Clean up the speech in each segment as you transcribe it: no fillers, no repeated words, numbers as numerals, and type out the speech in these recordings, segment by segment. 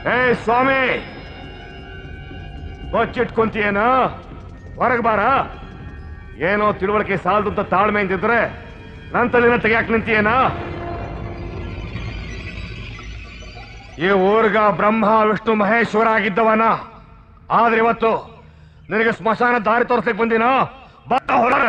ಏ ಸ್ವಾಮಿ, ಬಚ್ಚಿಟ್ಕೊಂತೀಯೇನ? ಹೊರಗೆ ಬಾರ. ಏನೋ ತಿಳುವಳಿಕೆ ಸಾಲದು ಅಂತ ತಾಳ್ಮೆ ಅಂತಿದ್ರೆ ನನ್ನ ತಲೆನ ತೆಗಿಯಾಕೆ ನಿಂತೀಯೇನ? ಈ ಊರ್ಗ ಬ್ರಹ್ಮ ವಿಷ್ಣು ಮಹೇಶ್ವರ ಆಗಿದ್ದವನ, ಆದ್ರೆ ಇವತ್ತು ನಿನಗೆ ಸ್ಮಶಾನ ದಾರಿ ತೋರಿಸ್ಲಿಕ್ಕೆ ಬಂದಿನ. ಬಾ ಹೊರಗೆ.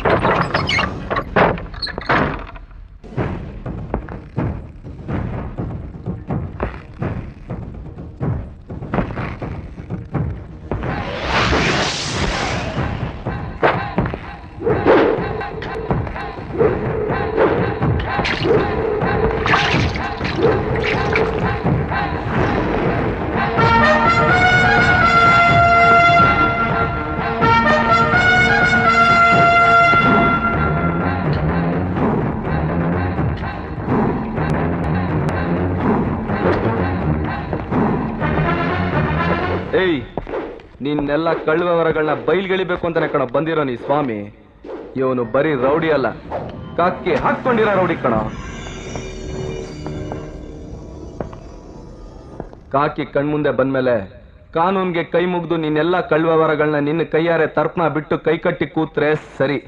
ನಿನ್ನೆಲ್ಲ ಕಳ್ಳುವವರಗಳನ್ನ ಬಯಲ್ಗೆಳಿಬೇಕು ಅಂತಾನೆ ಕಣ ಬಂದಿರೋ ನೀ ಸ್ವಾಮಿ. ಇವನು ಬರೀ ರೌಡಿ ಅಲ್ಲ, ಕಾಕಿ ಹಾಕೊಂಡಿರೋ ರೌಡಿ ಕಣ. ಕಾಕಿ ಕಣ್ಮುಂದೆ ಬಂದ್ಮೇಲೆ ಕಾನೂನ್ಗೆ ಕೈ ಮುಗ್ದು ನಿನ್ನೆಲ್ಲ ಕಳ್ಳುವವರಗಳನ್ನ ನಿನ್ನ ಕೈಯಾರೆ ತರ್ಪಣ ಬಿಟ್ಟು ಕೈ ಕಟ್ಟಿ ಕೂತ್ರೆ ಸರಿ.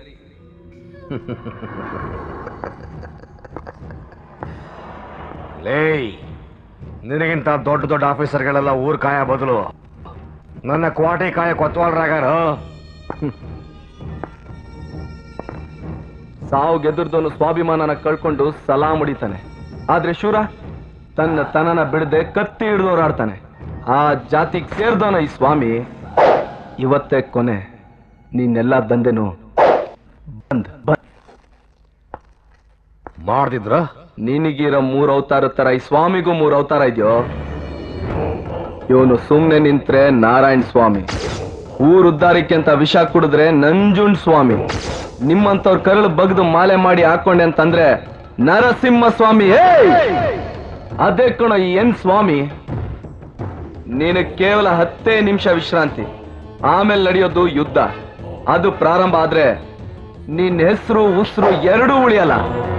ಲೇ, ನಿನಗಿಂತ ದೊಡ್ಡ ದೊಡ್ಡ ಆಫೀಸರ್ಗಳೆಲ್ಲ ಊರ್ ಕಾಯ ಬದಲು ನನ್ನ ಕ್ವಾಟಿ ಕಾಯ ಕೊತ್ವಾಲ್ರಾಗಾರ. ಸಾವು ಗೆದ್ರದವನು ಸ್ವಾಭಿಮಾನನ ಕಳ್ಕೊಂಡು ಸಲಾ ಮುಡಿತಾನೆ. ಆದ್ರೆ ಶೂರ ತನ್ನ ತನನ ಬಿಡದೆ ಕತ್ತಿ ಹಿಡಿದೋರಾಡ್ತಾನೆ. ಆ ಜಾತಿಗೆ ಸೇರ್ದವನ ಈ ಸ್ವಾಮಿ. ಇವತ್ತೇ ಕೊನೆ. ನೀನೆಲ್ಲ ದಂಧೆನು ಮಾಡ್ದಿದ್ರ? ನಿನಗಿರೋ 3 ಅವತಾರ ತರ ಈ ಸ್ವಾಮಿಗೂ 3 ಅವತಾರ ಇದೆಯೋ. ಇವನು ಸುಮ್ನೆ ನಿಂತ್ರೆ ನಾರಾಯಣ್ ಸ್ವಾಮಿ, ಊರು ಉದ್ದಾರಕ್ಕೆ ಅಂತ ವಿಷ ಕುಡಿದ್ರೆ ನಂಜುಂಡ್ ಸ್ವಾಮಿ, ನಿಮ್ಮಂತವ್ರ ಕರಳು ಬಗ್ದು ಮಾಲೆ ಮಾಡಿ ಹಾಕೊಂಡೆ ಅಂತಂದ್ರೆ ನರಸಿಂಹ ಸ್ವಾಮಿ. ಅದೇ ಕಣ ಈ ಎನ್ ಸ್ವಾಮಿ. ನೀನು ಕೇವಲ 10 ನಿಮಿಷ ವಿಶ್ರಾಂತಿ, ಆಮೇಲೆ ನಡೆಯೋದು ಯುದ್ಧ. ಅದು ಪ್ರಾರಂಭ ಆದ್ರೆ ನಿನ್ನ ಹೆಸರು ಉಸಿರು ಎರಡೂ ಉಳಿಯಲ್ಲ.